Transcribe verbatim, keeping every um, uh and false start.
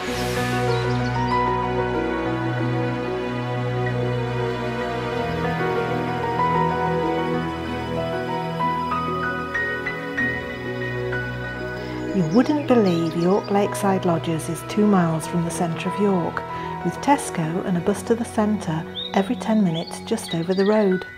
You wouldn't believe York Lakeside Lodges is two miles from the centre of York, with Tesco and a bus to the centre every ten minutes just over the road.